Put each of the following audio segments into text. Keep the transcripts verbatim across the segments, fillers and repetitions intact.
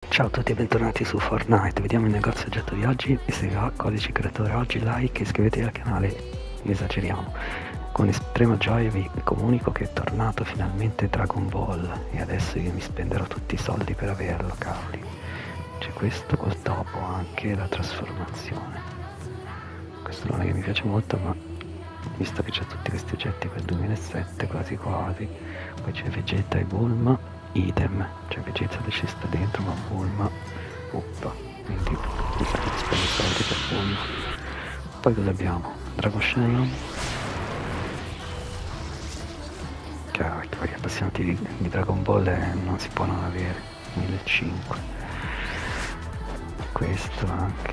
Ciao a tutti e bentornati su Fortnite, vediamo il negozio oggetto di oggi e se va codice creatore oggi, like e iscrivetevi al canale, esageriamo. Con estrema gioia vi comunico che è tornato finalmente Dragon Ball e adesso io mi spenderò tutti i soldi per averlo, cavoli. C'è questo col topo, anche la trasformazione. Questo non è che mi piace molto, ma visto che c'è tutti questi oggetti per duemilasette quasi quasi, poi c'è Vegeta e Bulma, idem, cioè Vegeta ci sta dentro ma Bulma uppa, quindi mi sa che spendo soldi per Bulma. Poi cosa abbiamo? Dragon Shenlong, chiaro che poi gli appassionati di, di Dragon Ball eh, non si può non avere, millecinquecento. Questo anche,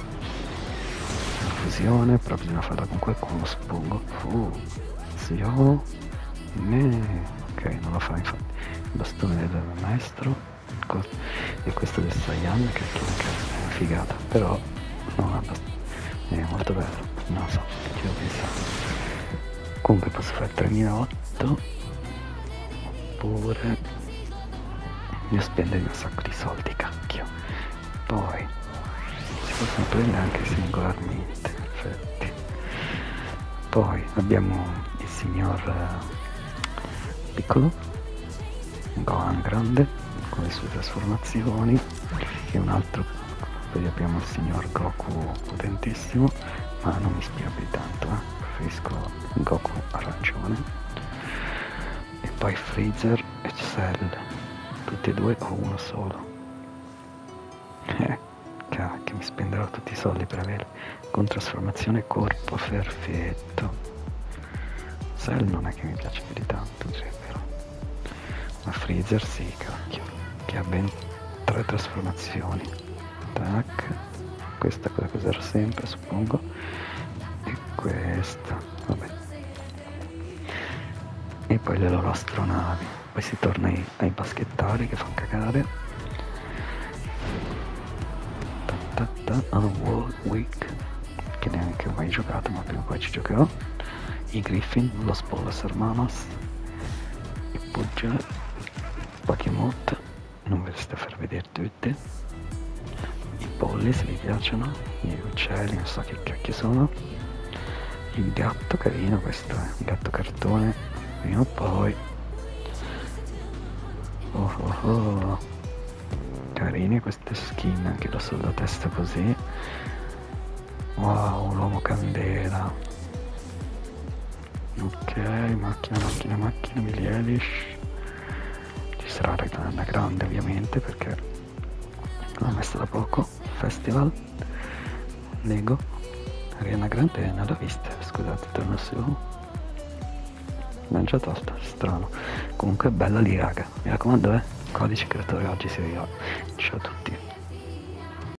la fusione, però bisogna farla con qualcuno, suppongo. Uh, Zio, me, ok, non lo fa infatti. Il bastone del maestro e questo del Saiyan che è una figata, però non abbastanza, è molto bello, non so, che ci devo pensare. Comunque posso fare tremilaotto oppure devo spendere un sacco di soldi, cacchio. Poi si possono prendere anche singolarmente, infatti. Poi abbiamo il signor uh, piccolo Gohan grande con le sue trasformazioni e un altro, poi abbiamo il signor Goku potentissimo, ma non mi ispira più tanto, eh. Preferisco Goku arancione. E poi Freezer e Cell, tutti e due o uno solo. Eh, cacchio, mi spenderò tutti i soldi per averli, con trasformazione corpo perfetto. Cell non è che mi piace più di tanto, cioè, però. Ma Freezer sì, cacchio, che ha ben tre trasformazioni. Tac, questa è quella che userò sempre, suppongo. E questa, vabbè. E poi le loro astronavi. Poi si torna ai, ai baschettari che fanno cagare. Ta ta ta, oh, World Week, che neanche ho mai giocato, ma prima o poi ci giocherò. I Griffin, Los Pollos Hermanos. I Pugger. Pokémon, non ve le sto a far vedere tutte. I polli se vi piacciono, gli uccelli, non so che cacchio sono. Il gatto carino, questo è un gatto cartone, prima o poi. Oh oh oh, carine queste skin, anche la soldatesta così. Wow, l'uomo candela. Ok, macchina, macchina, macchina, Billie Eilish. Sarà una grande ovviamente perché l'ho messa da poco. Festival Lego Arena Grande non l'ho vista, scusate, torno su, l'ho già tolta, strano. Comunque bella lì raga, mi raccomando, eh, codice creatore oggi si arriva. Ciao a tutti.